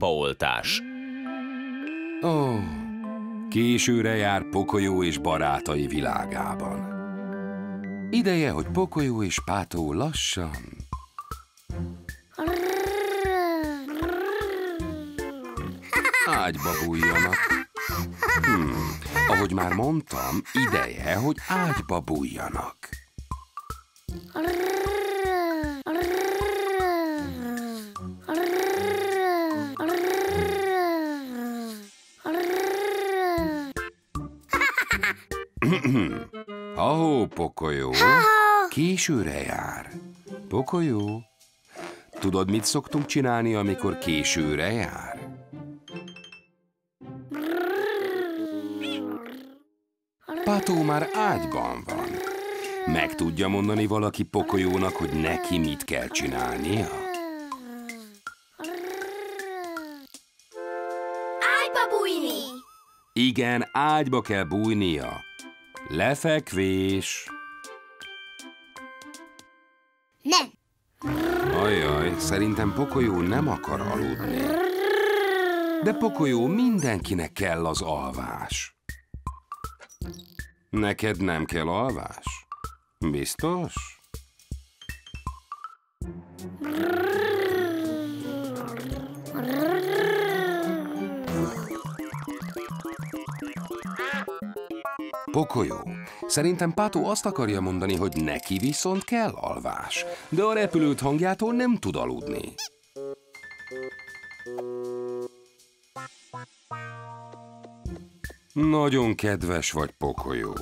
lámpaoltás. Ó, későre jár Pocoyo és barátai világában. Ideje, hogy Pocoyo és Pátó lassan ágyba bújjanak. Ahogy már mondtam, ideje, hogy ágyba bújjanak. Ahó, Pocoyo, későre jár. Pocoyo, tudod, mit szoktunk csinálni, amikor későre jár? Pátó már ágyban van. Meg tudja mondani valaki Pocoyónak, hogy neki mit kell csinálnia? Ágyba bújni! Igen, ágyba kell bújnia. Lefekvés. Nem. Ajaj, szerintem Pocoyo nem akar aludni. De Pocoyo, mindenkinek kell az alvás. Neked nem kell alvás? Biztos? Pocoyo, szerintem Pátó azt akarja mondani, hogy neki viszont kell alvás, de a repülőt hangjától nem tud aludni. Nagyon kedves vagy, Pocoyo.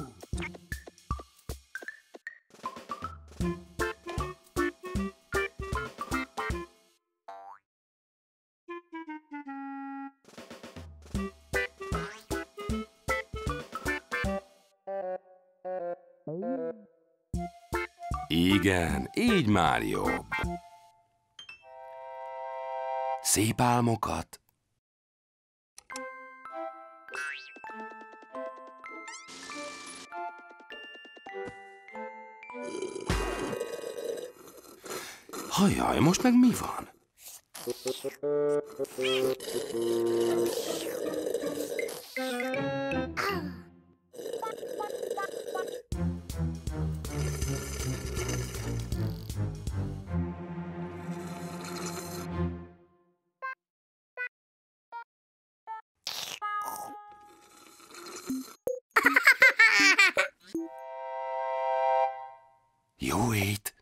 Igen, így már jobb. Szép álmokat! Hajjaj, most meg mi van? Jó ét!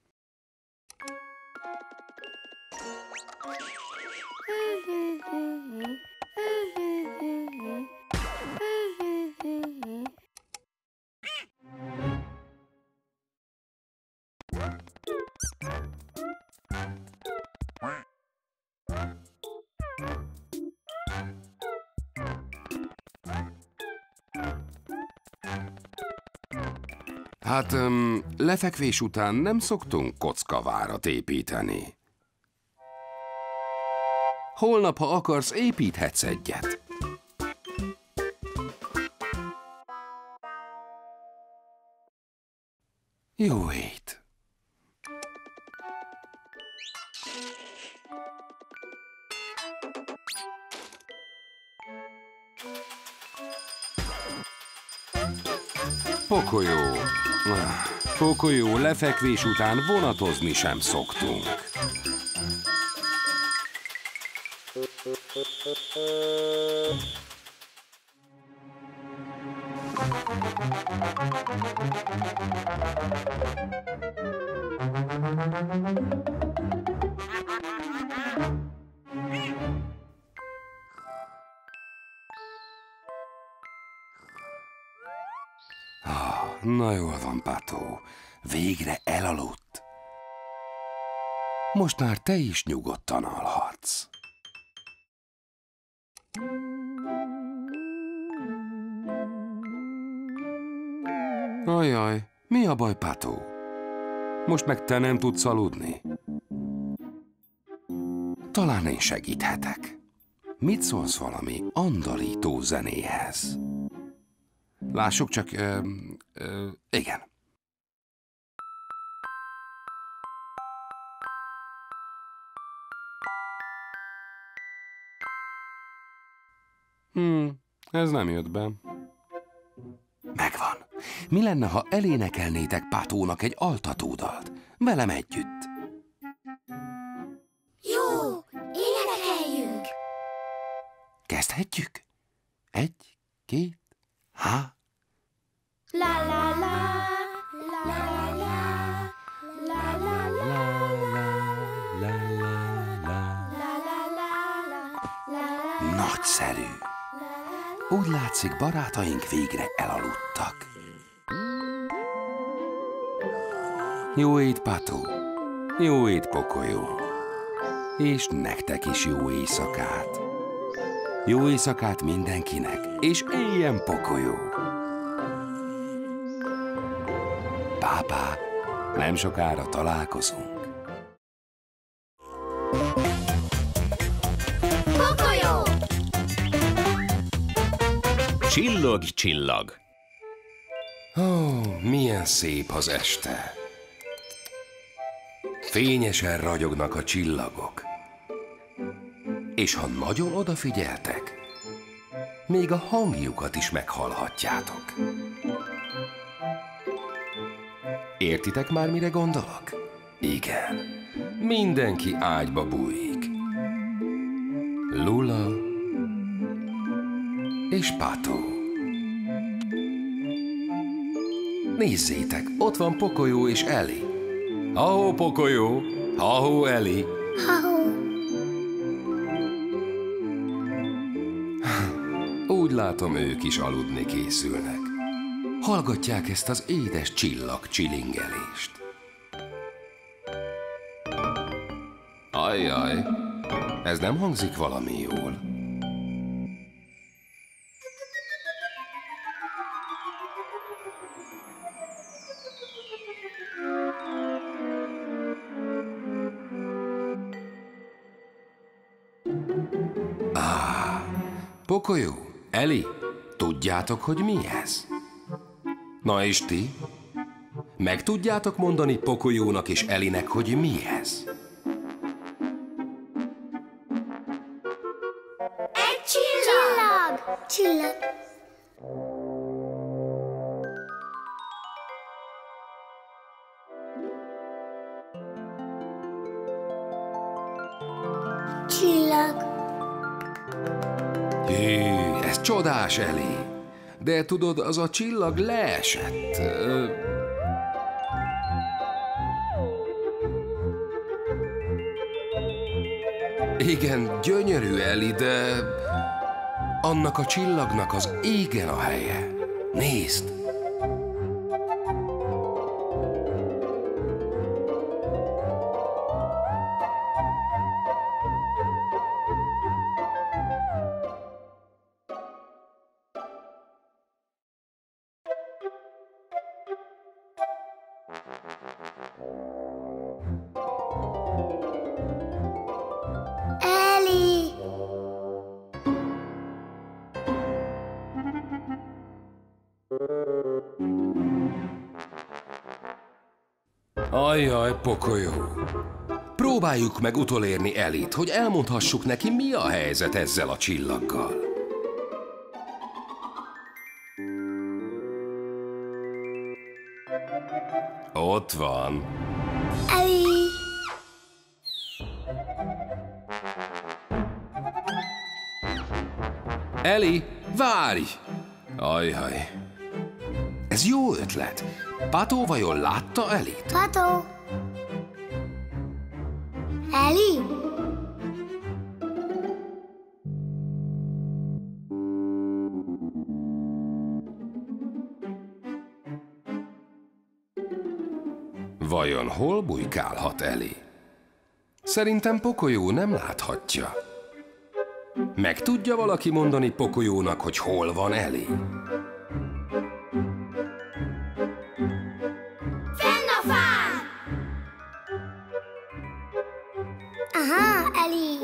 Hát, lefekvés után nem szoktunk kockavárat építeni. Holnap, ha akarsz, építhetsz egyet. Jó ét! Pocoyo. Pocoyo, lefekvés után vonatozni sem szoktunk. Na jól van, Pátó. Végre elaludt. Most már te is nyugodtan alhatsz. Ajaj, mi a baj, Pátó? Most meg te nem tudsz aludni? Talán én segíthetek. Mit szólsz valami andalító zenéhez? Lássuk csak, igen. Ez nem jött be. Megvan. Mi lenne, ha elénekelnétek Patónak egy altatódalt? Velem együtt. Jó, énekeljünk! Kezdhetjük? 1, 2, há. La la la, la la la, la la la. Nagyszerű! Úgy látszik, barátaink végre elaludtak. Jó ét, Pató! Jó ét, Pokolyó! És nektek is jó éjszakát! Jó éjszakát mindenkinek, és éljen Pokolyó! Pápá, nem sokára találkozunk. Pokolyó! Csillog, csillag. Ó, milyen szép az este. Fényesen ragyognak a csillagok. És ha nagyon odafigyeltek, még a hangjukat is meghallhatjátok. Értitek már, mire gondolok? Igen, mindenki ágyba bújik. Lula és Pató. Nézzétek, ott van Pokolyó és Eli. Ahó, Pokolyó! Ahó, Eli! Úgy látom, ők is aludni készülnek. Hallgatják ezt az édes csillag csilingelést. Ajjaj, ez nem hangzik valami jól. Pokolyó, Eli, tudjátok, hogy mi ez? Na és ti? Meg tudjátok mondani Pokolyónak és Elinek, hogy mi ez? Egy csillag! Csillag! Csillag! Hű, ez csodás, Eli. De tudod, az a csillag leesett. Igen, gyönyörű, Eli, de annak a csillagnak az égen a helye. Nézd! Eli! Ajjaj, Pokolyó! Próbáljuk meg utolérni Elit, hogy elmondhassuk neki, mi a helyzet ezzel a csillaggal. Ott van. Eli! Eli, várj! Ajjaj. Ez jó ötlet. Pató vajon látta Elit? Pató! Eli! Vajon hol bujkálhat Eli? Szerintem Pokolyó nem láthatja. Meg tudja valaki mondani Pokolyónak, hogy hol van Eli? Fenn a fán! Aha, Eli!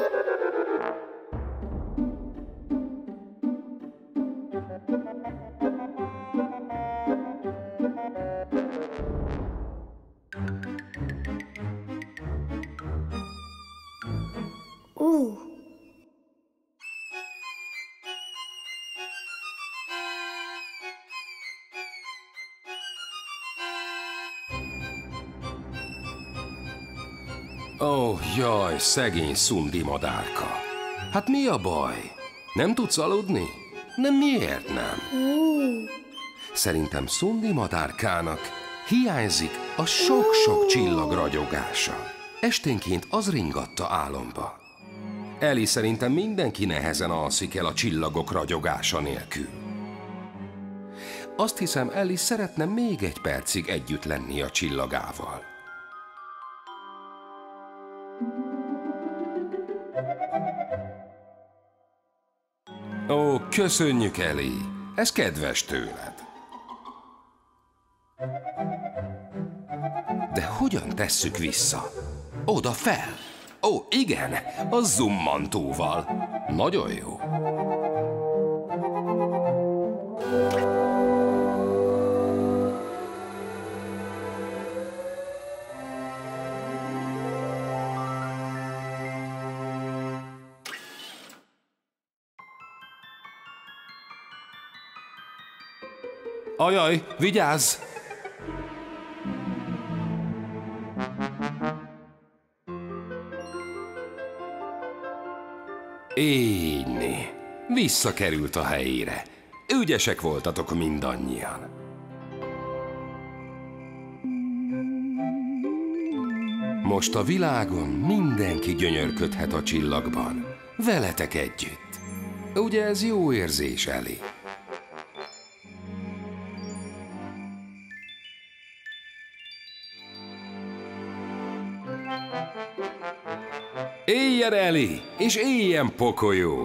Ó, jaj, szegény Szundi madárka. Hát mi a baj? Nem tudsz aludni? Nem, miért nem? Szerintem Szundi madárkának hiányzik a sok-sok csillag ragyogása. Esténként az ringatta álomba. Ellie, szerintem mindenki nehezen alszik el a csillagok ragyogása nélkül. Azt hiszem, Ellie szeretne még egy percig együtt lenni a csillagával. Ó, köszönjük, Ellie! Ez kedves tőled. De hogyan tesszük vissza? Oda fel! Ó, igen, a zummantóval. Nagyon jó. Ajaj, vigyázz! Így, visszakerült a helyére. Ügyesek voltatok mindannyian. Most a világon mindenki gyönyörködhet a csillagban. Veletek együtt. Ugye ez jó érzés, Ellie? Éljen, Ellie, és éljen, Pocoyo!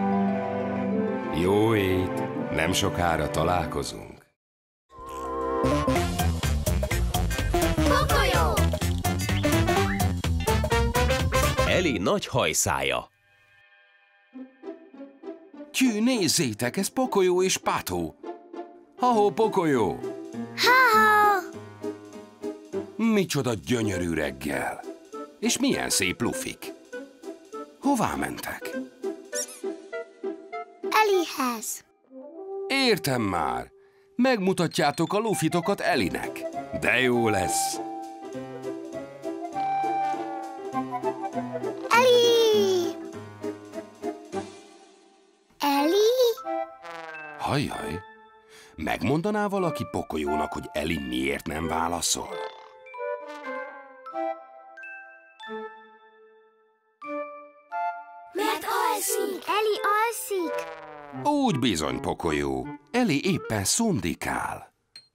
Jó ét, nem sokára találkozunk. Pocoyo! Ellie nagy hajszája. Tyű, nézzétek, ez Pocoyo és Pato. Ha-ho, Pocoyo! Ha-ha! Micsoda gyönyörű reggel! És milyen szép lufik! Hová mentek? Elliehez. Értem már! Megmutatjátok a lufitokat Ellie-nek. De jó lesz! Ellie! Ellie? Hajjaj! Megmondaná valaki Pocoyónak, hogy Ellie miért nem válaszol? Mert alszik. Ellie alszik. Úgy bizony, Pocoyo. Ellie éppen szundikál.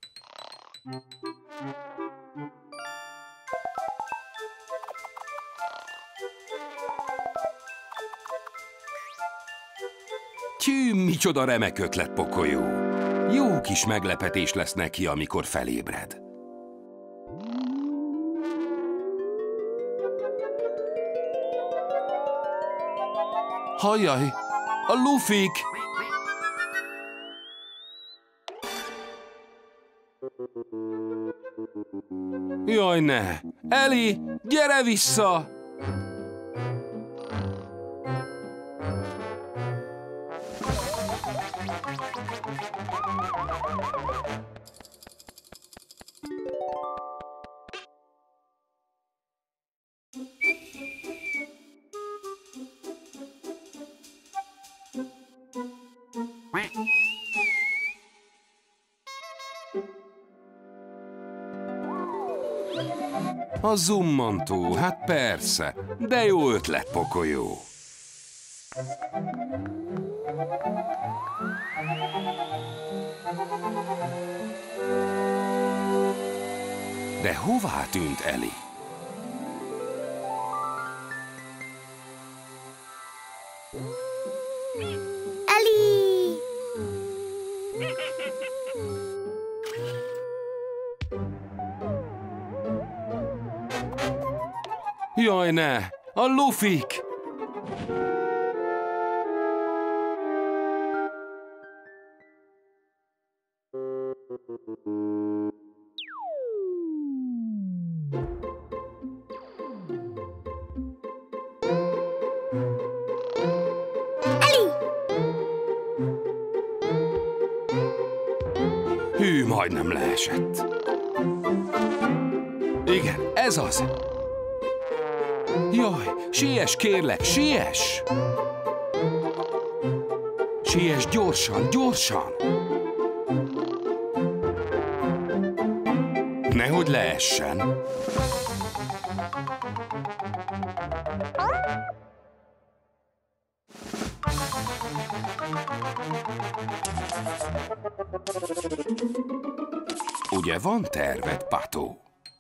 Tyű, micsoda remek ötlet, Pocoyo. Jó kis meglepetés lesz neki, amikor felébred. Hajjaj, a lufik! Jaj, ne! Ellie, gyere vissza! A zummantó, hát persze, de jó ötlet, Pocoyo. De hová tűnt Ellie? Ellie! Jaj, ne! A lufik! Ellie! Hű, majdnem leesett. Igen, ez az. Jaj, siess kérlek, siess! Siess gyorsan, gyorsan! Nehogy leessen! Ugye van terved, Pato?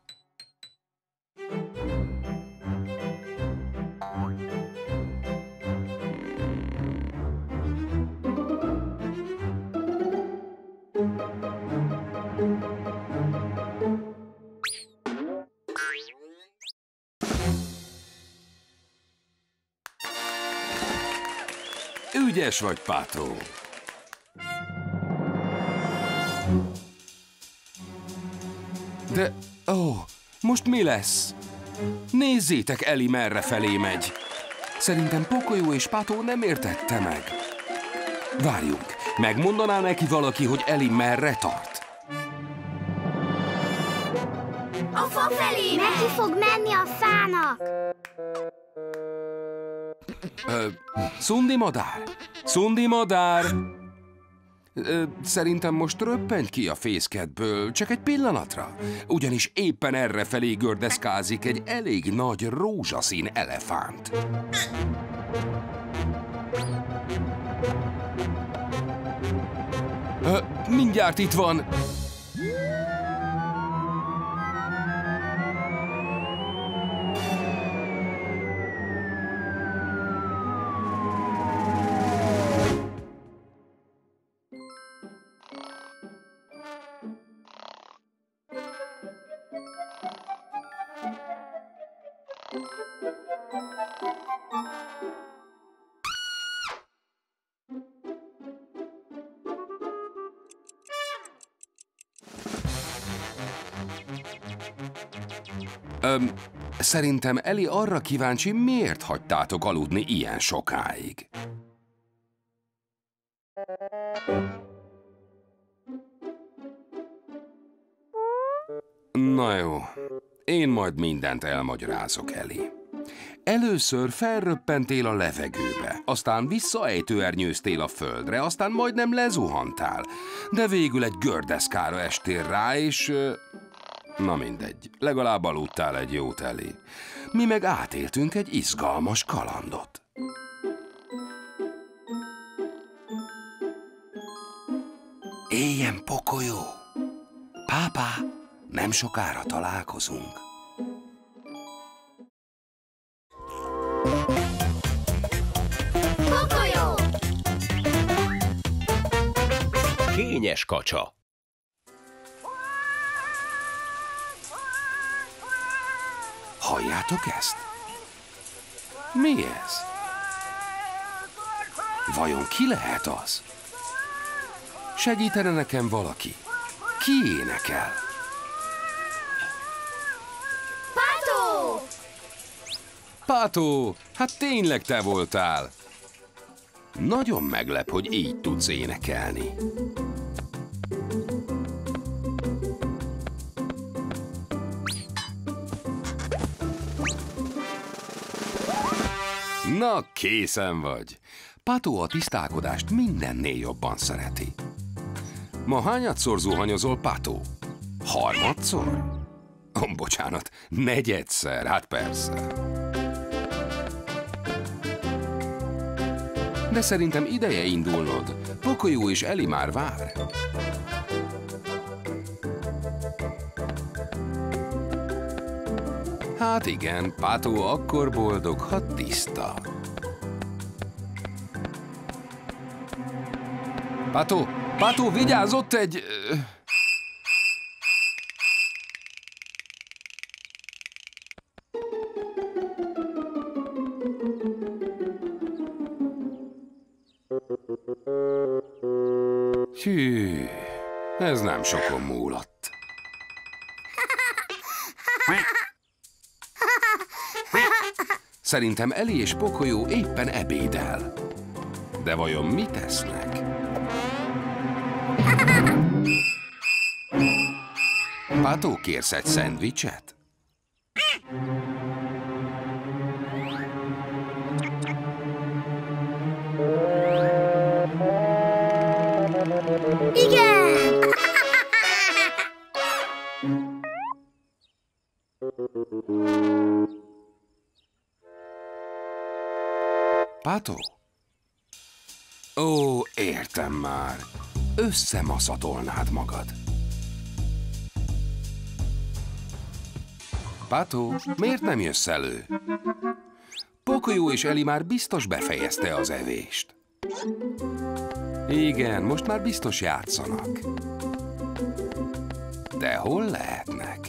Ügyes vagy, Pato. De, most mi lesz? Nézzétek, Eli merrefelé megy. Szerintem Pocoyo és Pato nem értette meg. Várjunk, megmondaná neki valaki, hogy Eli merre tart? A fa felé neki fog menni a fának. Szundi madár? Szundi madár! Szerintem most röppenj ki a fészkedből, csak egy pillanatra. Ugyanis éppen errefelé gördeszkázik egy elég nagy rózsaszín elefánt. Mindjárt itt van! Szerintem Eli arra kíváncsi, miért hagytátok aludni ilyen sokáig. Na jó, én majd mindent elmagyarázok, Eli. Először felröppentél a levegőbe, aztán visszaejtőernyőztél a földre, aztán majdnem lezuhantál, de végül egy gördeszkára estél rá, és... Na mindegy, legalább aludtál egy jót, Eli. Mi meg átéltünk egy izgalmas kalandot. Éljen, Pocoyo! Pápá, nem sokára találkozunk. Pocoyo! Kényes kacsa. Halljátok ezt? Mi ez? Vajon ki lehet az? Segítene nekem valaki? Ki énekel? Pato! Pato, hát tényleg te voltál. Nagyon meglep, hogy így tudsz énekelni. Na, készen vagy. Pato a tisztálkodást mindennél jobban szereti. Ma hányadszor zuhanyozol, Pato? Harmadszor? Bocsánat, negyedszer, hát persze. De szerintem ideje indulnod. Pocoyo és Eli már vár. Hát igen, Pato akkor boldog, ha tiszta. Pato, vigyázz, ott egy... Hű, ez nem sokon múlott. Szerintem Eli és Pocoyo éppen ebédel. De vajon mit tesznek? Pato, kérsz egy szendvicset? Igen! Pátó? Ó, értem már. Összemaszatolnád magad. Pátó, miért nem jössz elő? Pocoyo és Eli már biztos befejezte az evést. Igen, most már biztos játszanak. De hol lehetnek?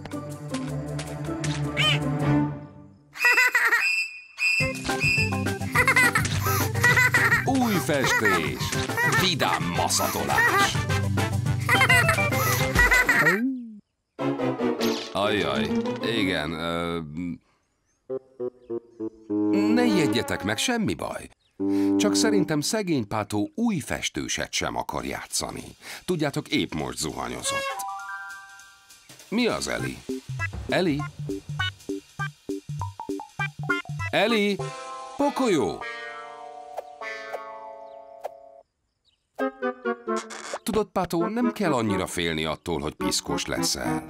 Új festés! Vidám maszatolás! Ajjaj, igen, ne ijedjetek meg, semmi baj. Csak szerintem szegény Pátó új festőset sem akar játszani. Tudjátok, épp most zuhanyozott. Mi az, Eli? Eli? Eli? Pocoyo! Tudod, Pátó, nem kell annyira félni attól, hogy piszkos leszel.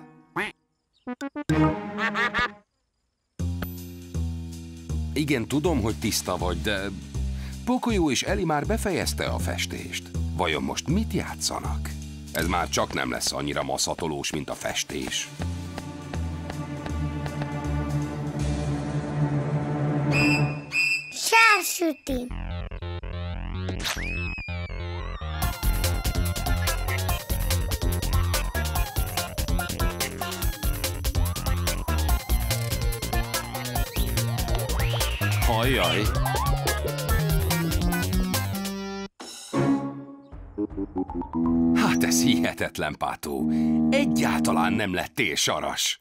Igen, tudom, hogy tiszta vagy, de Pocoyo és Eli már befejezte a festést. Vajon most mit játszanak? Ez már csak nem lesz annyira maszatolós, mint a festés. Sársüti. Ajjaj! Hát ez hihetetlen, Pátó. Egyáltalán nem lettél saras.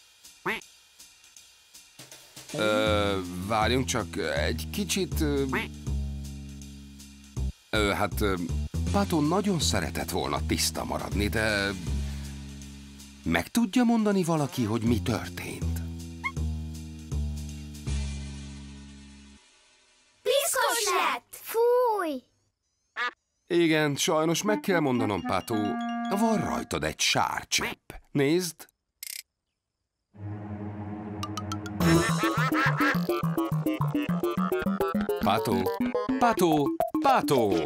Várjunk csak egy kicsit... Pátó nagyon szeretett volna tiszta maradni, de... Meg tudja mondani valaki, hogy mi történt? Piszkos lett! Fúj! Igen, sajnos meg kell mondanom, Pátó, van rajtad egy sárcsepp. Nézd! Pátó! Pátó! Pátó!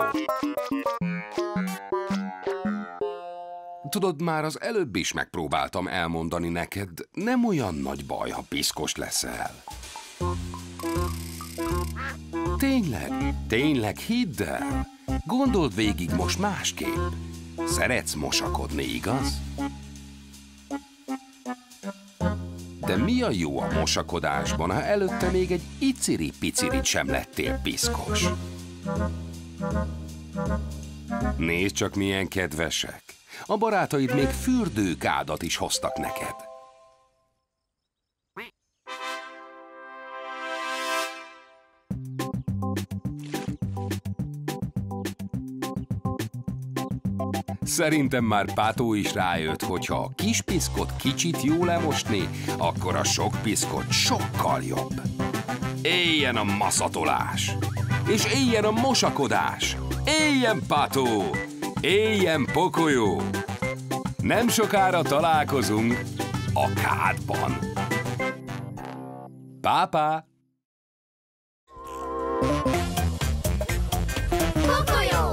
Tudod, már az előbb is megpróbáltam elmondani neked, nem olyan nagy baj, ha piszkos leszel. Tényleg, hidd el! Gondold végig most másképp. Szeretsz mosakodni, igaz? De mi a jó a mosakodásban, ha előtte még egy iciri-picirit sem lettél piszkos? Nézd csak, milyen kedvesek. A barátaid még fürdőkádat is hoztak neked. Szerintem már Pátó is rájött, hogy ha a kis piszkot kicsit jó lemosni, akkor a sok piszkot sokkal jobb. Éljen a maszatolás! És éljen a mosakodás! Éljen Pátó! Éljen Pocoyo! Nem sokára találkozunk a kádban. Pápá! Pocoyo!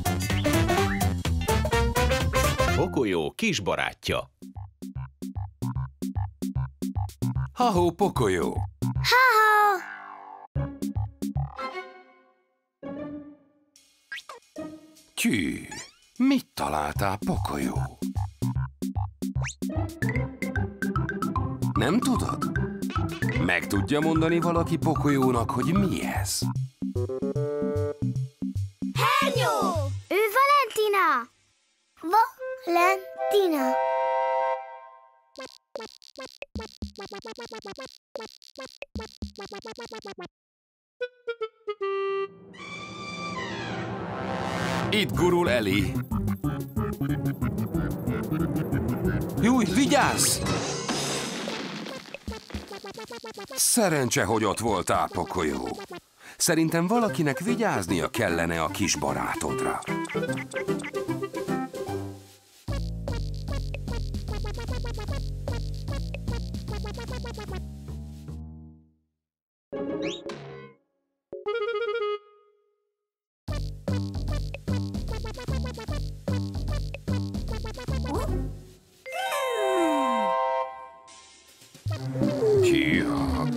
Pocoyo kisbarátja. Ha-ho, Pocoyo! Ha-ha! Tyű, mit találtál, Pocoyo? Nem tudod? Meg tudja mondani valaki Pocoyónak, hogy mi ez? Hernyó! Ő Valentina! Valentina! Itt gurul Eli. Júj, vigyázz! Szerencse, hogy ott voltál, Pocoyo. Szerintem valakinek vigyáznia kellene a kis barátodra.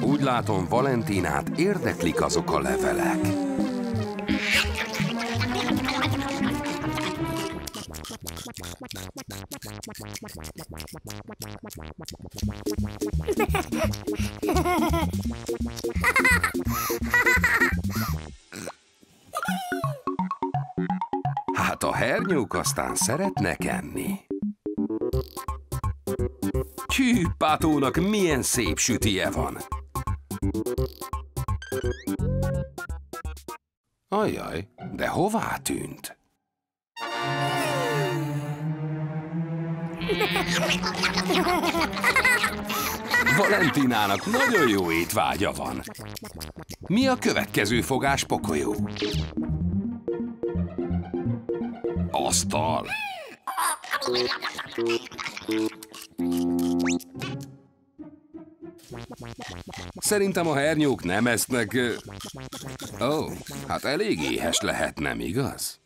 Úgy látom, Valentinát érdeklik azok a levelek. Hát a hernyók aztán szeretnek enni. Hű, Pátónak milyen szép sütije van. Ajjaj, de hová tűnt? Valentinának nagyon jó étvágya van. Mi a következő fogás, Pokolyó? Asztal. Szerintem a hernyók nem esznek... Ó, hát elég éhes lehet, nem igaz?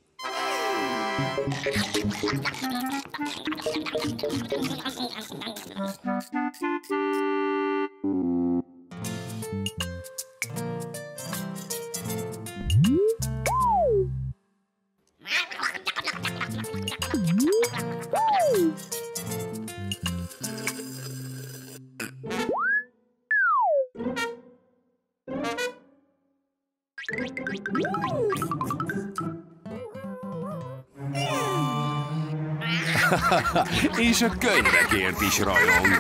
És a könyvekért is rajong.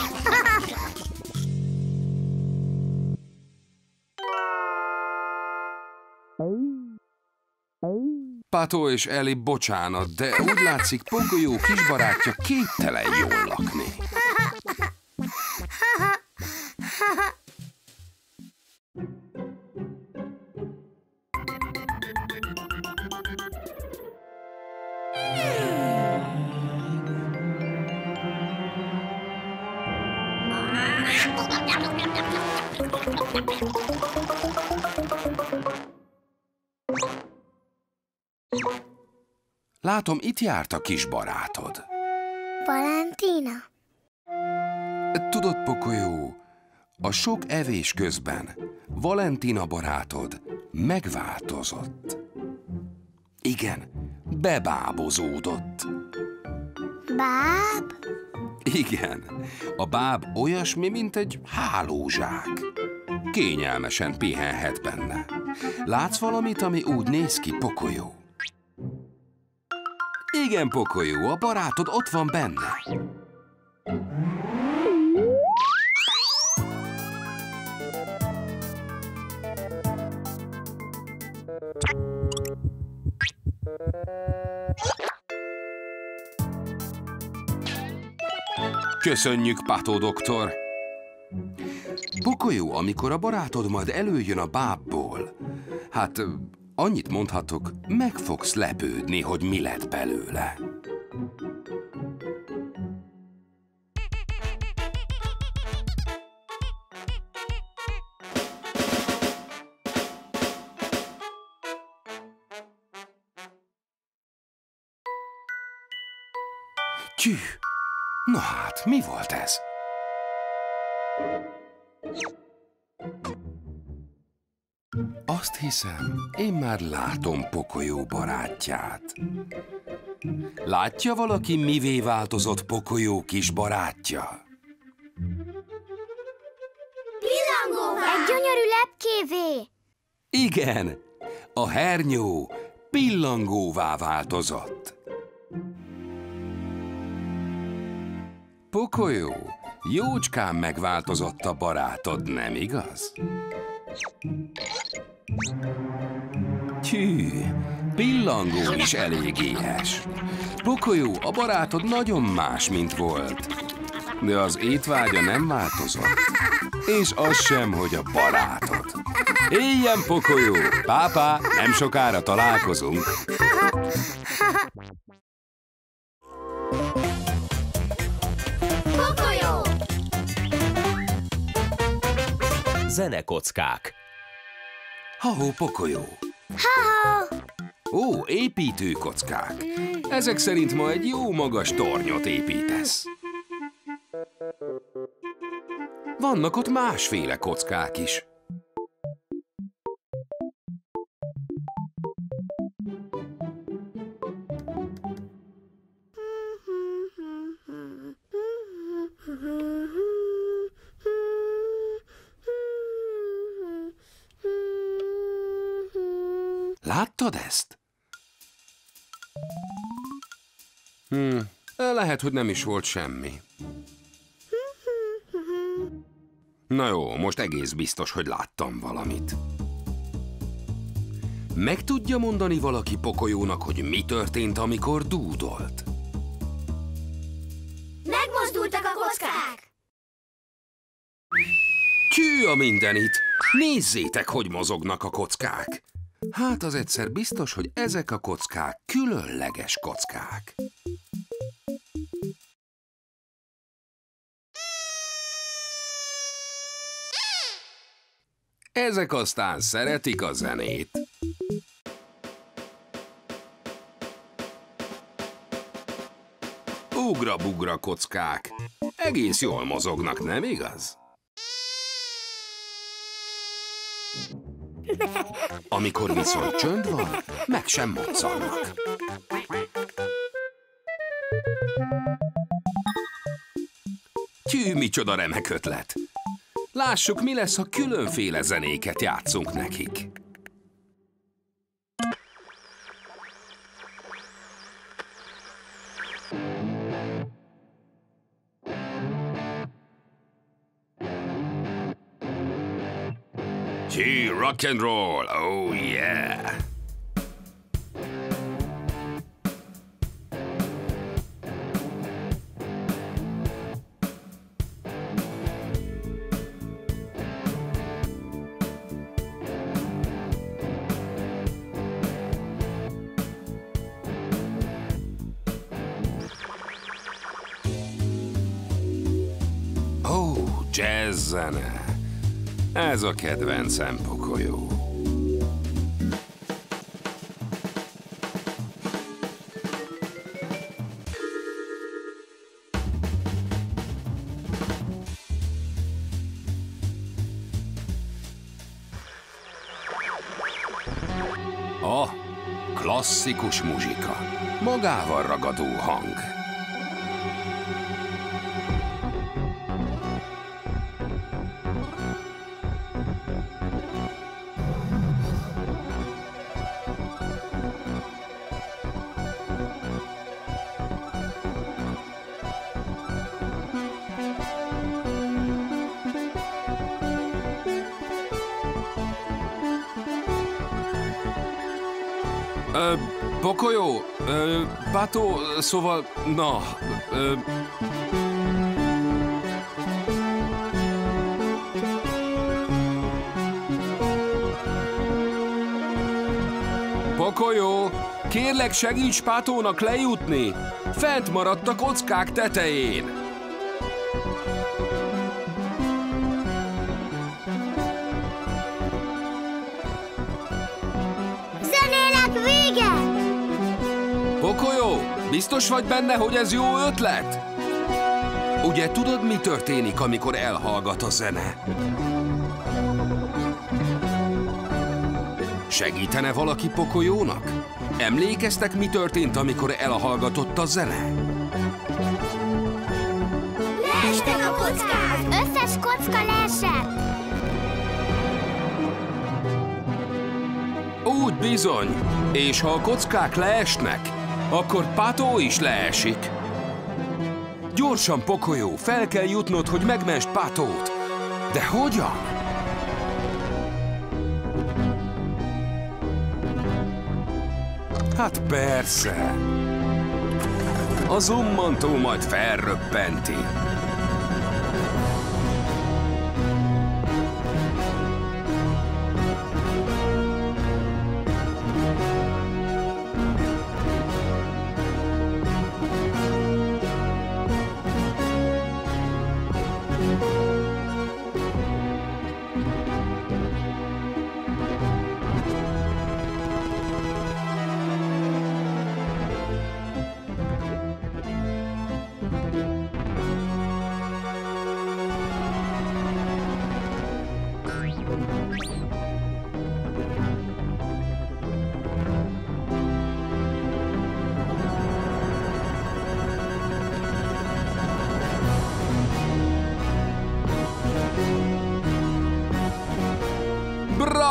Pátó és Eli, bocsánat, de úgy látszik, Pokolyó kisbarátja képtelen jól lakni. Látom, itt járt a kis barátod. Valentina? Tudod, Pokolyó, a sok evés közben Valentina barátod megváltozott. Igen, bebábozódott. Báb? Igen, a báb olyasmi, mint egy hálózsák. Kényelmesen pihenhet benne. Látsz valamit, ami úgy néz ki, Pokolyó? Igen, Pokolyó, a barátod ott van benne. Köszönjük, Pátó doktor! Pokolyó, amikor a barátod majd előjön a bábból, hát annyit mondhatok, meg fogsz lepődni, hogy mi lett belőle. Tyű! Na hát, mi volt ez? Azt hiszem, én már látom Pokolyó barátját. Látja valaki, mivé változott Pokolyó kis barátja? Pillangóvá! Egy gyönyörű lepkévé! Igen, a hernyó pillangóvá változott. Pokolyó, jócskán megváltozott a barátod, nem igaz? Tyű, Pillangó is elég éhes. Pokolyó, a barátod nagyon más, mint volt. De az étvágya nem változott. És az sem, hogy a barátod. Éljen, Pokolyó! Pápá, nem sokára találkozunk. Pokolyó! Zenekockák. Ha-hó, Pokolyó! Ha-ha! Ó, építőkockák. Ezek szerint ma egy jó magas tornyot építesz. Vannak ott másféle kockák is. Láttad ezt? Lehet, hogy nem is volt semmi. Na jó, most egész biztos, hogy láttam valamit. Meg tudja mondani valaki Pocoyónak, hogy mi történt, amikor dúdolt? Megmozdultak a kockák! Tyű a mindenit! Nézzétek, hogy mozognak a kockák! Hát az egyszer biztos, hogy ezek a kockák különleges kockák. Ezek aztán szeretik a zenét. Ugra-bugra kockák. Egész jól mozognak, nem igaz? Amikor viszont csönd van, meg sem moccannak. Tyű, micsoda remek ötlet! Lássuk, mi lesz, ha különféle zenéket játszunk nekik. Gee, rock and roll, oh yeah! Oh, jazz zene. Ez a kedvencem, Pocoyo. A klasszikus muzsika. Magával ragadó hang. Pocoyo, Pato, szóval, na... Pocoyo, kérlek segíts Patónak lejutni! Fent maradt a kockák tetején! Pocoyo, biztos vagy benne, hogy ez jó ötlet? Ugye tudod, mi történik, amikor elhallgat a zene? Segítene valaki Pocoyónak? Emlékeztek, mi történt, amikor elhallgatott a zene? Leestek a kockák! Összes kocka leesett! Úgy bizony. És ha a kockák leesnek, akkor Pato is leesik. Gyorsan, Pocoyo, fel kell jutnod, hogy megmest Patót. De hogyan? Hát persze. A zummantó majd felröppenti.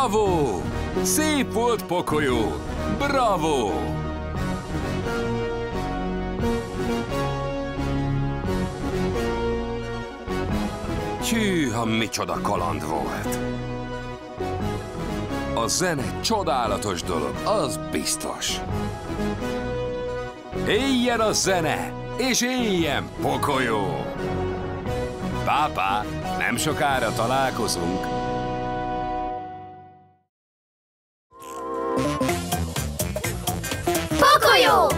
Bravo! Szép volt, Pokolyó! Bravo! Hűha, micsoda kaland volt! A zene csodálatos dolog, az biztos. Éljen a zene, és éljen, Pokolyó! Pápá, nem sokára találkozunk. Pokolyó!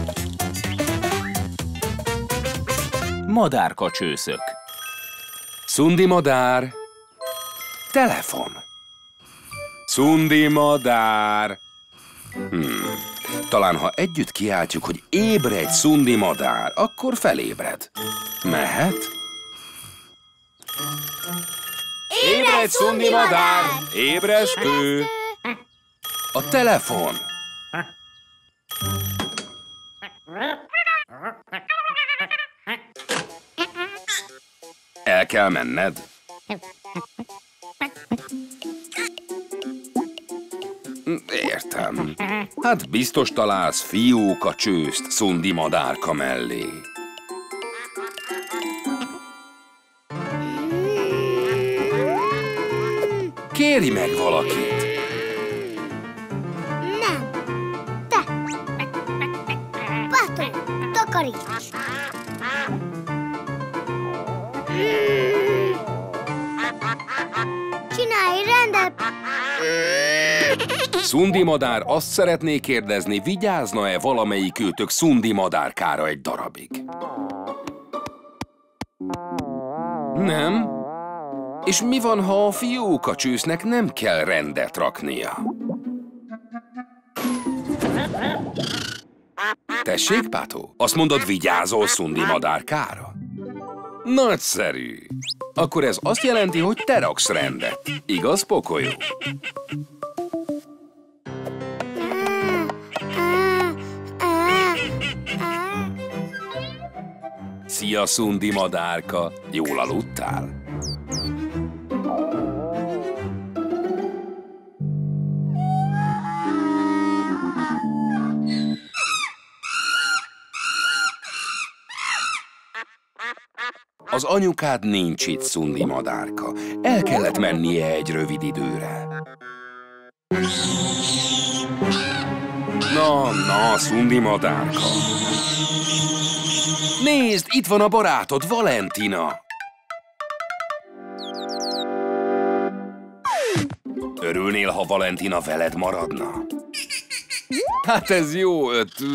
Madárkacsőszök. Szundi madár. Telefon. Szundi madár. Talán ha együtt kiáltjuk, hogy ébredj, Szundi madár, akkor felébred. Mehet? Ébredj, Szundi madár! Ébresztő! A telefon. El kell menned? Értem. Hát biztos találsz fióka csőzt Szundi madárka mellé. Kérj meg valakit. Nem. Te. Pátó, takaríts. Csinálj rendet. Szundi madár azt szeretné kérdezni, vigyázna-e valamelyikőtök Szundi madárkára egy darabig? Nem? És mi van, ha a fióka csősznek nem kell rendet raknia? Tessék, Pátó? Azt mondod, vigyázol Szundi madárkára? Nagyszerű! Akkor ez azt jelenti, hogy te raksz rendet. Igaz, Pokolyó? Szia, Szundi madárka! Jól aludtál? Az anyukád nincs itt, Szundi madárka. El kellett mennie egy rövid időre. Na, Szundi madárka. Nézd, itt van a barátod, Valentina. Örülnél, ha Valentina veled maradna? Hát ez jó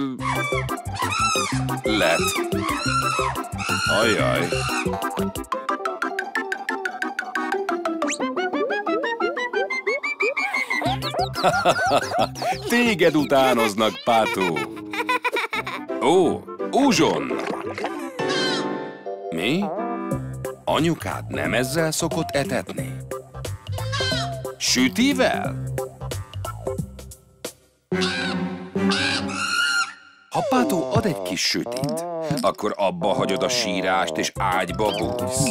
lett. Ajjaj. Téged utánoznak, Pátó. Ó, uzsonna. Mi? Anyukád nem ezzel szokott etetni? Sütivel? Ha Pátó ad egy kis sütit, akkor abba hagyod a sírást és ágyba bújsz.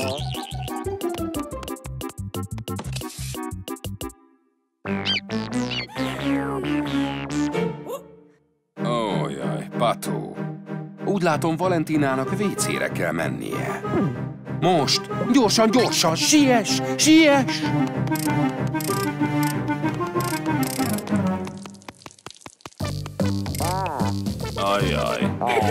Ó, jaj, Pátó. Úgy látom, Valentinának WC-re kell mennie. Most! Gyorsan, gyorsan! Siess! Siess! Ajjaj.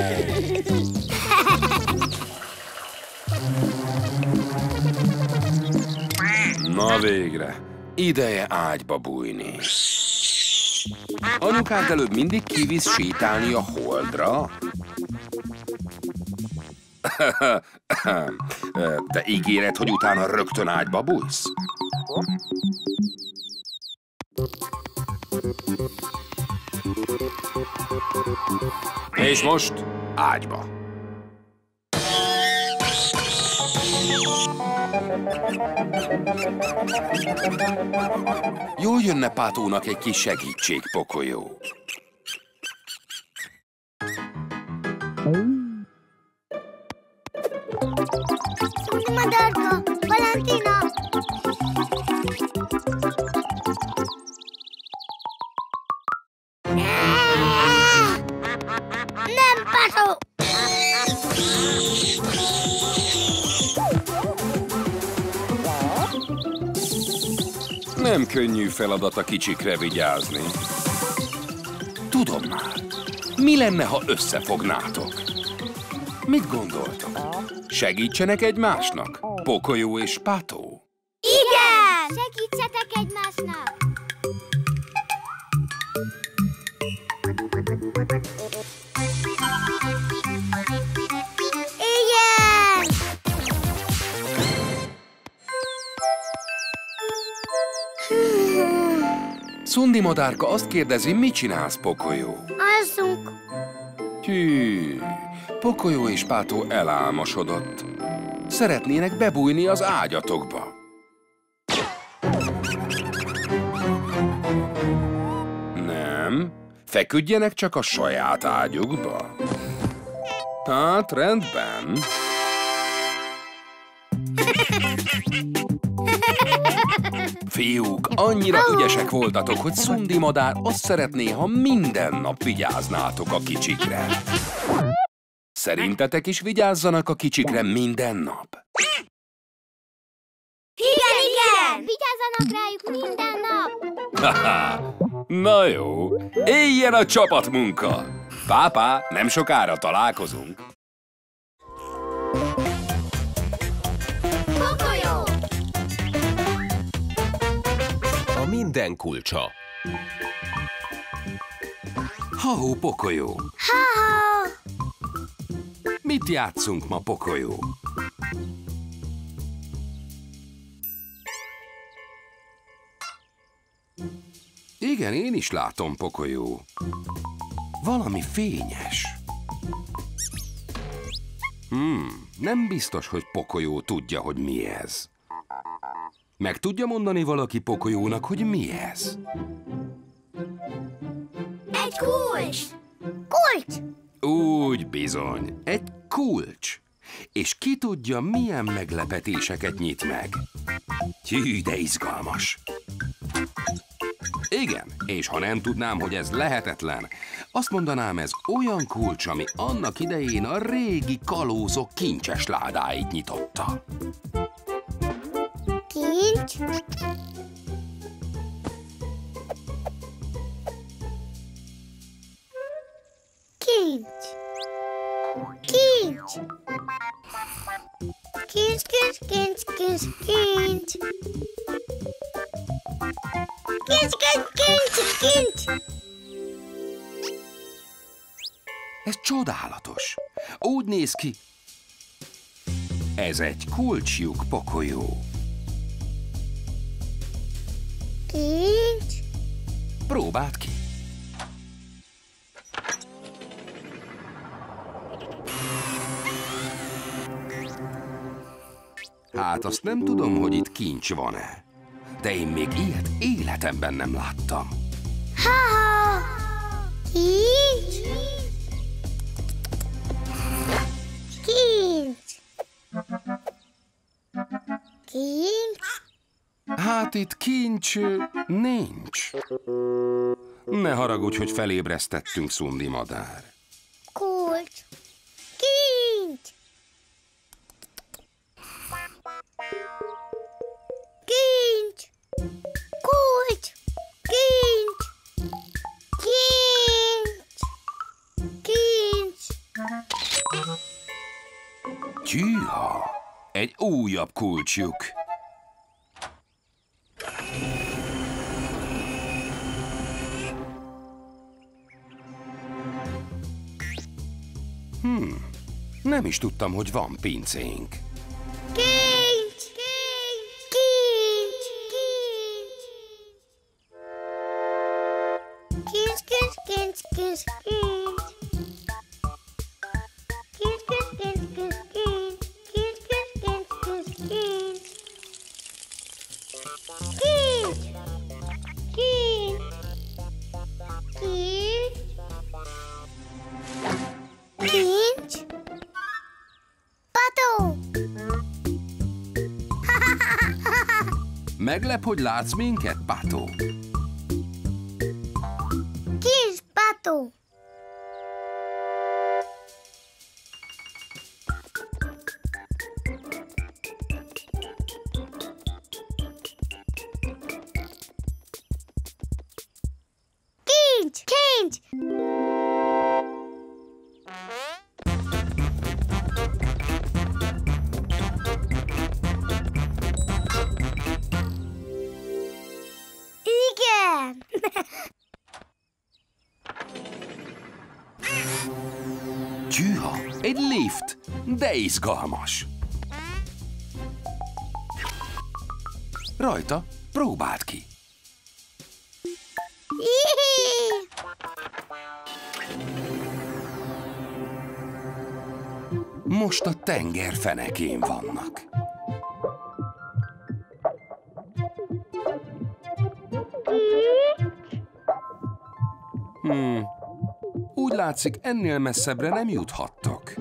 Na végre. Ideje ágyba bújni. Anyukád előbb mindig kivisz sétálni a holdra? Te ígéred, hogy utána rögtön ágyba bújsz? És most ágyba. Jól jönne Pátónak egy kis segítség, Pokolyó. Szundi madárka, Valentina. Pató! Nem könnyű feladat a kicsikre vigyázni. Tudom már. Mi lenne, ha összefognátok? Mit gondoltok? Segítsenek egymásnak? Pocoyo és Pato? Igen! Segítsetek egymásnak! Igen! Szundi madárka azt kérdezi, mit csinálsz, Pocoyo? Alszunk. Hű, Pocoyo és Pato elálmosodott. Szeretnének bebújni az ágyatokba. Nem, feküdjenek csak a saját ágyukba. Hát, rendben. Fiúk, annyira ügyesek voltatok, hogy Szundi madár azt szeretné, ha minden nap vigyáznátok a kicsikre. Szerintetek is vigyázzanak a kicsikre minden nap? Igen, igen! Vigyázzanak rájuk minden nap! Haha, na jó, éljen a csapatmunka! Pápá, nem sokára találkozunk. Pocoyo! A minden kulcsa. Ha-hó, Pocoyo! Ha-ha! Mit játszunk ma, Pocoyo? Igen, én is látom, Pocoyo. Valami fényes. Nem biztos, hogy Pocoyo tudja, hogy mi ez. Meg tudja mondani valaki Pocoyónak, hogy mi ez? Egy kulcs! Kulcs! Úgy bizony, egy kulcs. És ki tudja, milyen meglepetéseket nyit meg. Hű, de izgalmas. Igen, és ha nem tudnám, hogy ez lehetetlen, azt mondanám, ez olyan kulcs, ami annak idején a régi kalózok kincses ládáit nyitotta. Kincs! Kincs! Kincs! Kincs, kincs, kincs, kincs, kincs! Kincs, kincs, kincs, kincs! Ez csodálatos. Úgy néz ki. Ez egy kulcslyuk, Pocoyo. Kincs! Próbáld ki. Hát azt nem tudom, hogy itt kincs van-e. De én még ilyet életemben nem láttam. Ha-ha! Kincs! Kincs! Kincs! Hát itt kincs nincs. Ne haragudj, hogy felébresztettünk, Szundi madár. Kulcs! Kincs! Kincs! Kulcs! Kincs! Kincs! Kincs! Tyűha! Egy újabb kulcsjuk. Nem is tudtam, hogy van pincénk. Kincs! Kincs! Kincs! Kincs! Kincs! Kincs! Kincs! Kincs! Kincs! Kincs! Kincs! Kincs! Kincs! Kincs! Kincs! Kincs! Kincs! Kincs! Pato! Meglep, hogy látsz minket, Pato? Kincs, Pato! Igen! Tyűha, egy lift, de izgalmas. Rajta, próbáld ki. Jihí! Most a tenger fenekén vannak. Úgy látszik, ennél messzebbre nem juthattok.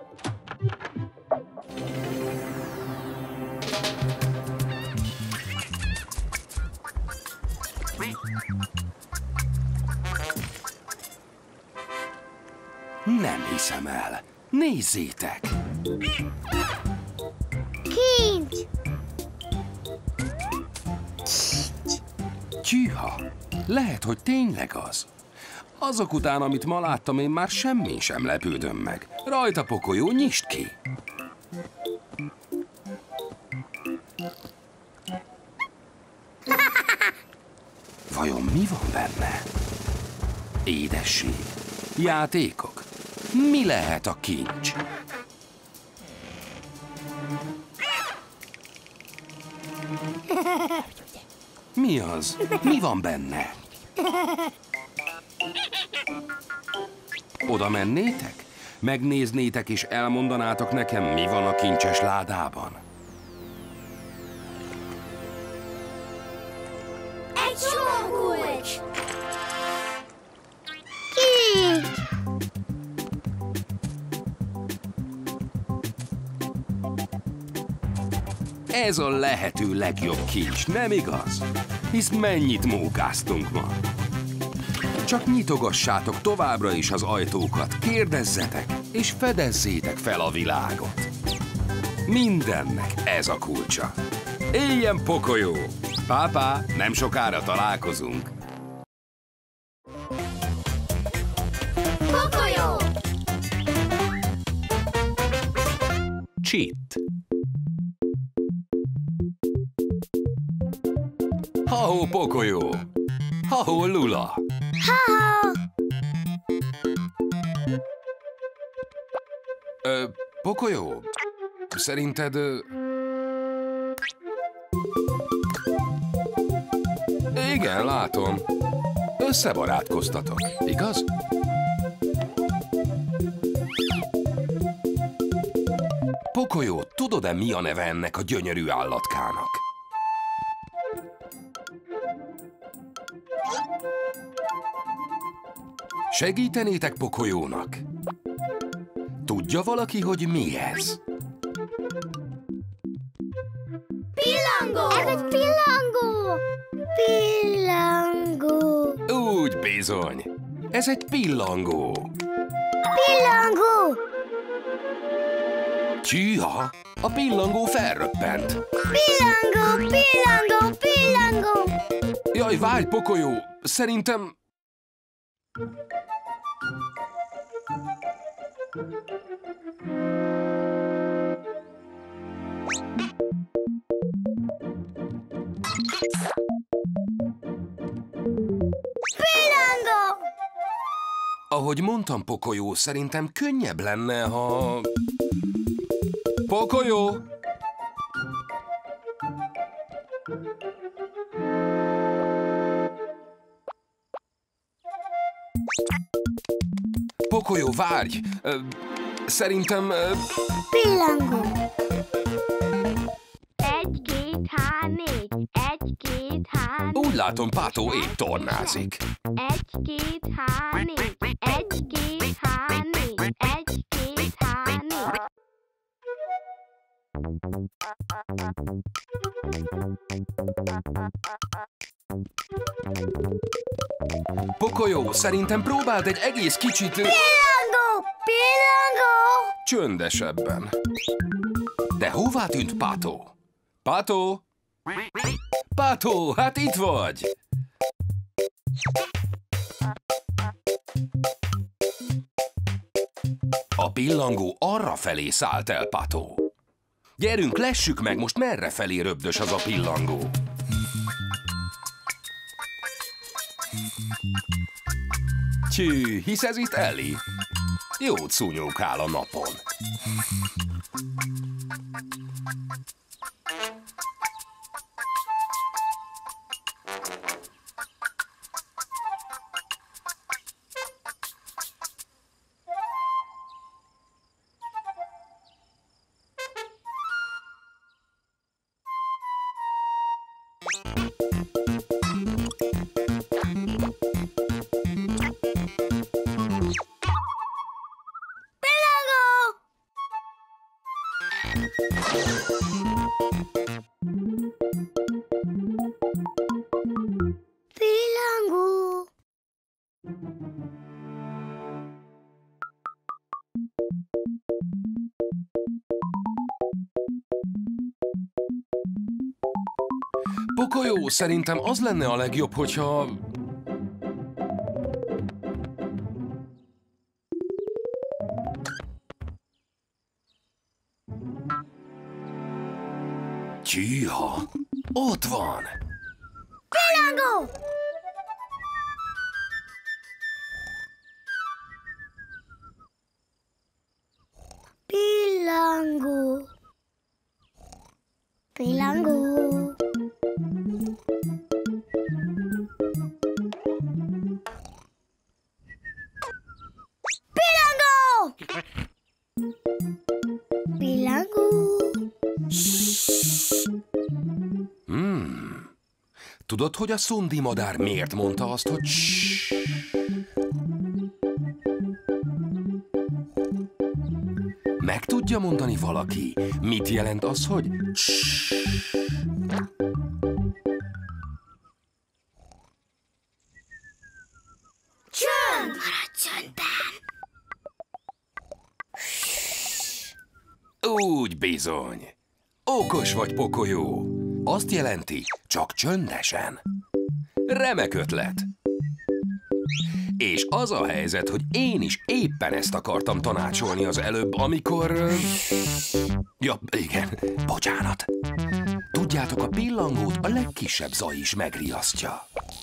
Nem hiszem el. Nézzétek! Kincs! Tyűha! Lehet, hogy tényleg az. Azok után, amit ma láttam, én már semmin sem lepődöm meg. Rajta, Pokolyó, nyisd ki! Vajon mi van benne? Édesség? Játékok? Mi lehet a kincs? Mi az? Mi van benne? Oda mennétek? Megnéznétek és elmondanátok nekem, mi van a kincses ládában? Egy sókulcs! Kincs! Ez a lehető legjobb kincs, nem igaz? Hisz mennyit mókáztunk ma. Csak nyitogassátok továbbra is az ajtókat, kérdezzetek, és fedezzétek fel a világot. Mindennek ez a kulcsa. Éljen Pokolyó! Pápá, nem sokára találkozunk. Pokolyó! Csit. Ha-hó, Pokolyó! Ha-hó, Lula! Ha-ha! Pokolyó, szerinted... Igen, látom. Összebarátkoztatok, igaz? Pokolyó, tudod-e, mi a neve ennek a gyönyörű állatkának? Segítenétek Pokolyónak? Tudja valaki, hogy mi ez? Pillangó! Ez egy pillangó! Pillangó! Úgy bizony. Ez egy pillangó. Pillangó! Tyűha, a pillangó felröppent. Pillangó! Pillangó! Pillangó! Jaj, várj, Pokolyó, szerintem... Pillangó! Ahogy mondtam, Pokolyó, szerintem könnyebb lenne, ha... Pokolyó! Pokolyó, várj! Szerintem... Pillangó! 1, 2, 3, 4. 1, 2, 3. Úgy látom, Pátó épp tornázik. 1, 2, 3, 4. 1, 2, 3, 4. 1, 2, 3, 4. Pokolyó, szerintem próbáld egy egész kicsit... Pillangó! Pillangó! Csöndesebben. De hová tűnt Pátó? Pátó? Pátó, hát itt vagy! A pillangó arrafelé szállt el, Pato. Gyerünk, lessük meg, most merre felé röbdös az a pillangó. Tyű, hisz ez itt Eli. Jót szúnyókál a napon. Pillangó. Pokolyó, szerintem az lenne a legjobb, hogyha... Tyűha! Ott van! Pillangó. Pillangó. Pillangó. Pillangó. Pillangó. Tudod, hogy a szundi madár miért mondta azt, hogy ssss? Meg tudja mondani valaki, mit jelent az, hogy ssss? Csönd! Maradj csöndben! Úgy bizony. Okos vagy, Pokolyó. Azt jelenti, csak csöndesen. Remek ötlet. És az a helyzet, hogy én is éppen ezt akartam tanácsolni az előbb, amikor... Ja, igen, bocsánat. Tudjátok, a pillangót a legkisebb zaj is megriasztja.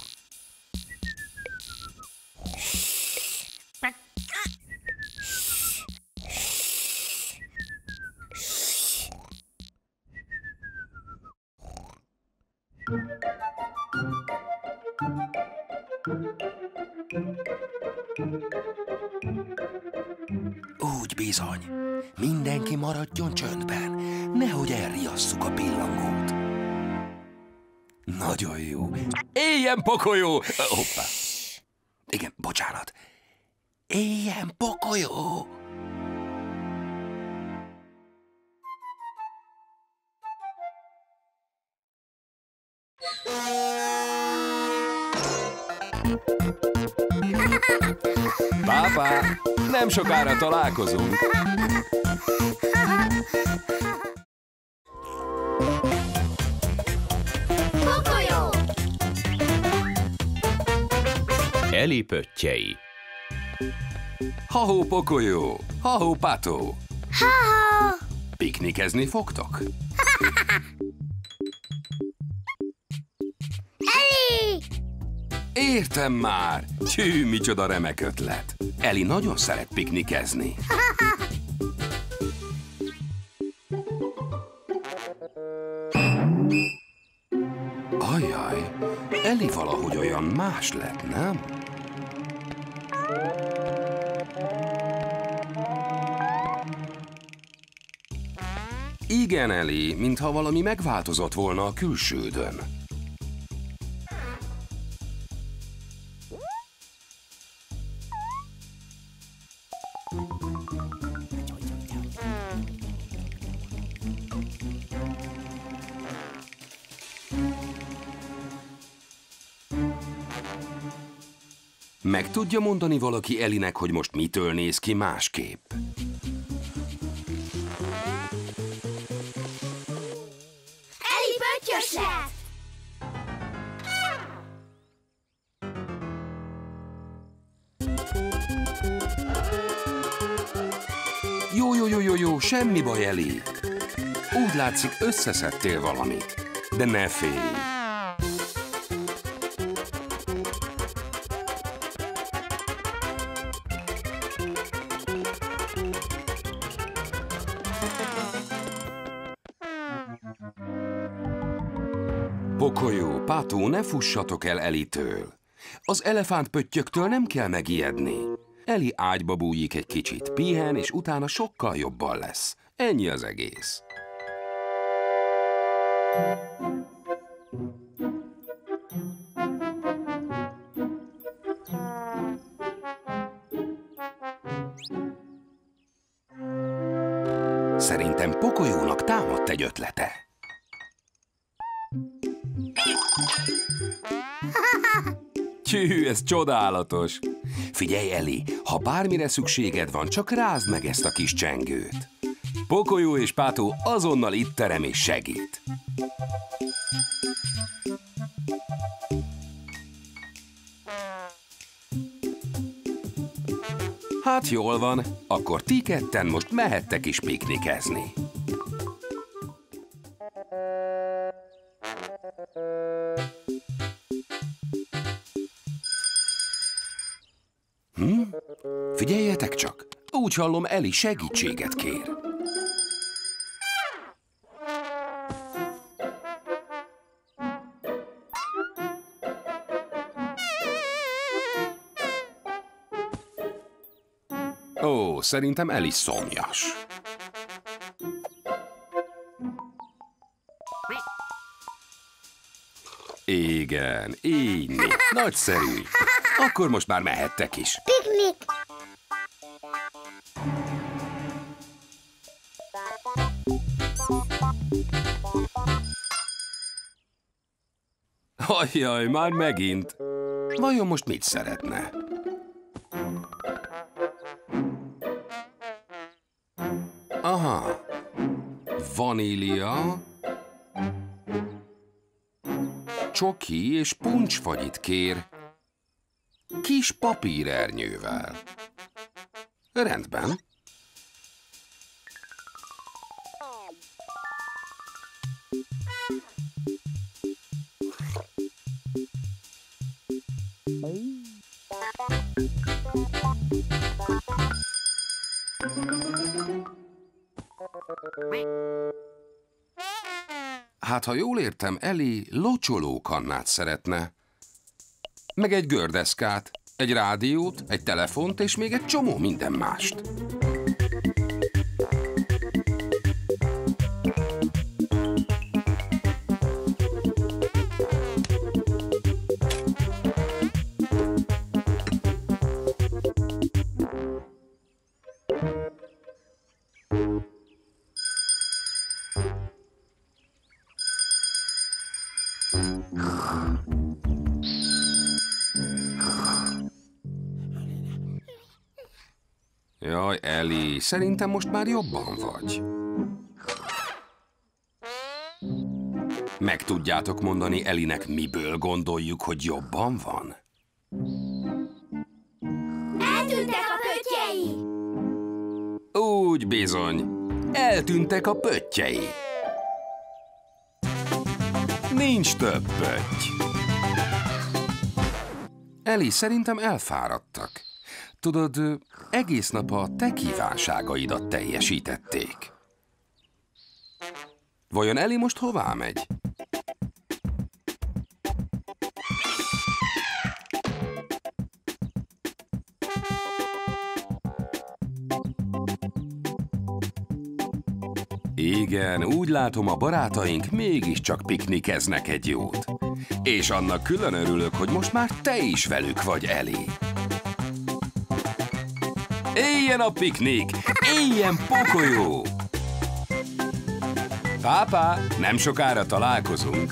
Úgy bizony. Mindenki maradjon csöndben, nehogy elriasszuk a pillangót. Nagyon jó. Éljen, Pokolyó! Hoppá. Igen, bocsánat. Éljen, Pokolyó! Pápá, nem sokára találkozunk. Pokolyó! Eli pöttyei. Ha-hó, Pokolyó! Ha-hó, Pato! Ha-ha! Piknikezni fogtok? Eli! Értem már! Tyű, micsoda remek ötlet! Eli nagyon szeret piknikezni. Ajjaj, Eli valahogy olyan más lett, nem? Igen, Eli, mintha valami megváltozott volna a külsődön. Meg tudja mondani valaki Elinek, hogy most mitől néz ki másképp? Eli pöttyös lett! Jó, semmi baj, Eli. Úgy látszik, összeszedtél valamit. De ne félj. Pocoyo, Pato, ne fussatok el Elitől. Az elefántpöttyöktől nem kell megijedni. Eli ágyba bújik egy kicsit, pihen, és utána sokkal jobban lesz. Ennyi az egész. Szerintem Pocoyónak támadt egy ötlete. Tyű, ez csodálatos! Figyelj, Eli, ha bármire szükséged van, csak rázd meg ezt a kis csengőt. Pocoyo és Pato azonnal itt terem és segít. Hát jól van, akkor ti ketten most mehettek is piknikezni. Figyeljetek csak! Úgy hallom, Eli segítséget kér. Ó, szerintem Eli szomjas. Igen, így. Nagyszerű. Akkor most már mehettek is. Piknik! Ajjaj, már megint. Vajon most mit szeretne? Aha. Vanília, csoki és puncsfagyit kér. Kis papírernyővel. Rendben. Hát, ha jól értem, Eli locsolókannát szeretne. Meg egy gördeszkát, egy rádiót, egy telefont és még egy csomó minden mást. Jaj, Eli, szerintem most már jobban vagy. Meg tudjátok mondani Elinek, miből gondoljuk, hogy jobban van? Eltűntek a pöttyei! Úgy bizony. Eltűntek a pöttyei. Nincs több pötty. Eli, szerintem elfáradtak. Tudod, egész nap a te kívánságaidat teljesítették. Vajon Eli most hová megy? Igen, úgy látom, a barátaink mégiscsak piknikeznek egy jót. És annak külön örülök, hogy most már te is velük vagy, Eli. Éljen a piknik! Éljen Pocoyo! Pápá, nem sokára találkozunk.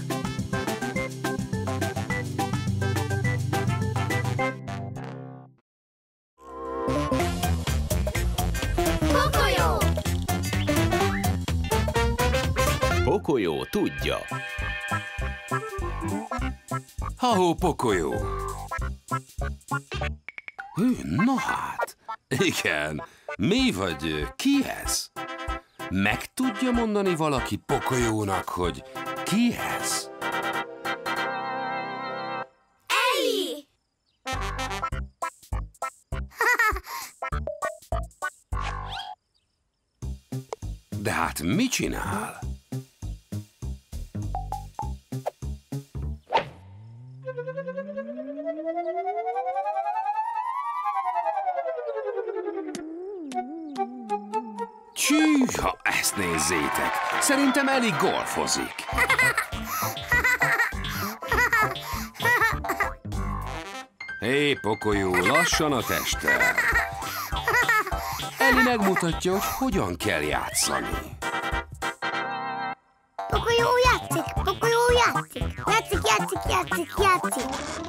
Pocoyo! Pocoyo tudja. Ha-hó, Pocoyo! Na hát, igen, Mi vagy ki ez? Meg tudja mondani valaki Pocoyónak, hogy ki ez? Ellie! De hát mit csinál? Csűha, ezt nézzétek! Szerintem Ellie golfozik. Hé, Pocoyo, lassan a testtel! Ellie megmutatja, hogy hogyan kell játszani. Pocoyo játszik, Pocoyo játszik. Játszik.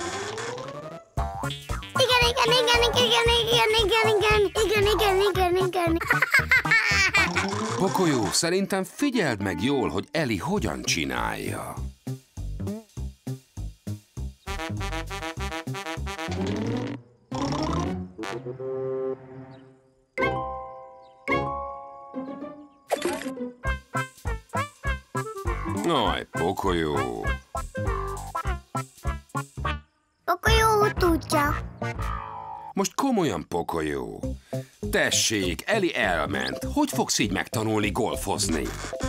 Igen. Pocoyo, szerintem figyeld meg jól, hogy Ellie hogyan csinálja. Aj, Pocoyo. Pocoyo tudja. Most komolyan, Pocoyo. Tessék, Ellie elment. Hogy fogsz így megtanulni golfozni?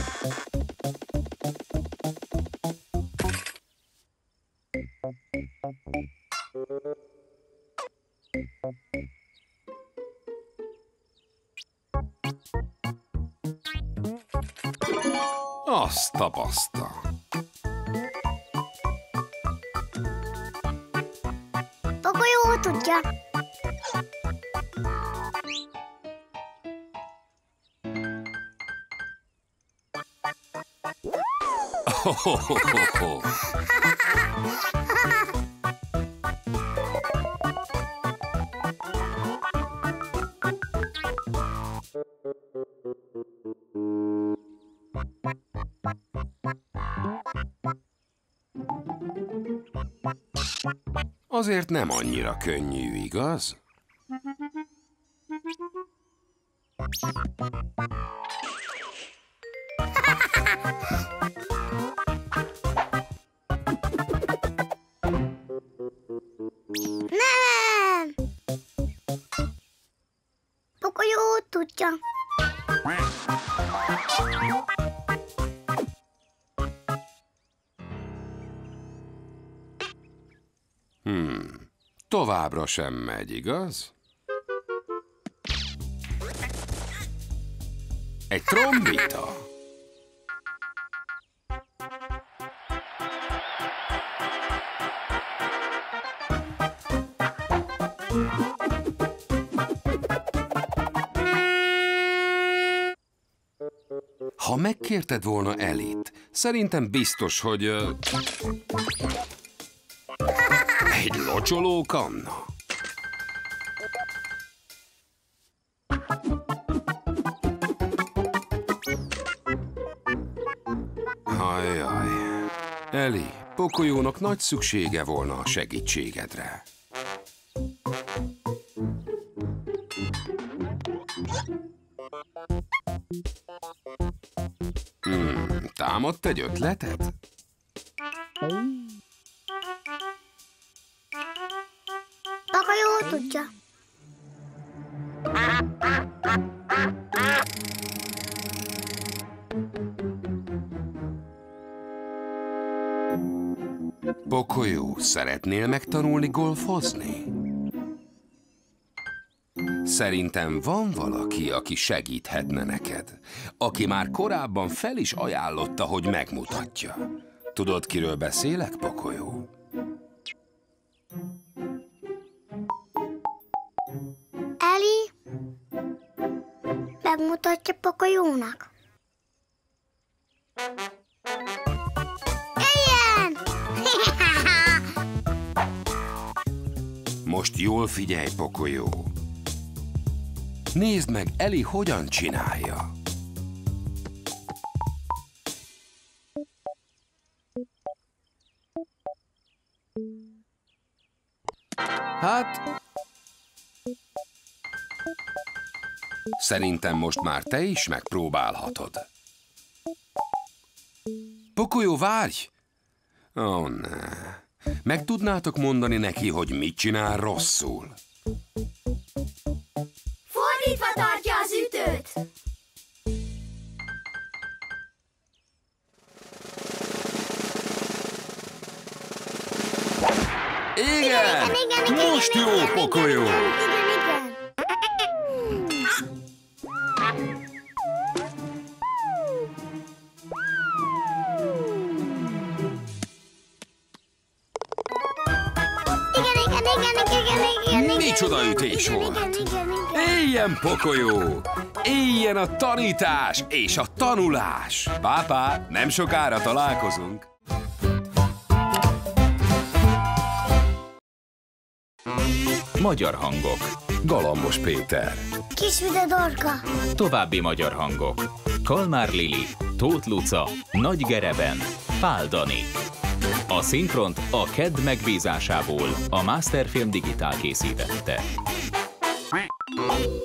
Azt a baszta. Pocoyo tudja. Azért nem annyira könnyű, igaz? Nem! Pocoyo tudja. Továbbra sem megy, igaz? Egy trombita. Ha megkérted volna Ellie-t, szerintem biztos, hogy... egy locsolókanna. Ajjaj. Ellie, Pocoyónak nagy szüksége volna a segítségedre. Támadt egy ötletet? Pocoyo tudja. Pocoyo, szeretnél megtanulni golfozni? Szerintem van valaki, aki segíthetne neked, aki már korábban fel is ajánlotta, hogy megmutatja. Tudod, kiről beszélek, Pocoyo? Ellie megmutatja Pocoyónak. Ilyen! Most jól figyelj, Pocoyo. Nézd meg, Ellie hogyan csinálja. Hát... Szerintem most már te is megpróbálhatod. Pokolyó, várj! Ó, ne. Meg tudnátok mondani neki, hogy mit csinál rosszul? Fordítva tartja az ütőt! Igen! Most jó, Pokolyó! Micsoda ütés volt! Éljen, Pokolyó! Éljen a tanítás és a tanulás! Pápá, nem sokára találkozunk! Magyar hangok. Galambos Péter. Kisvide Dorka. További magyar hangok. Kalmár Lili, Tóth Luca, Nagy Gereben, Pál Dani. A szinkront a KED megbízásából a Masterfilm Digitál készítette.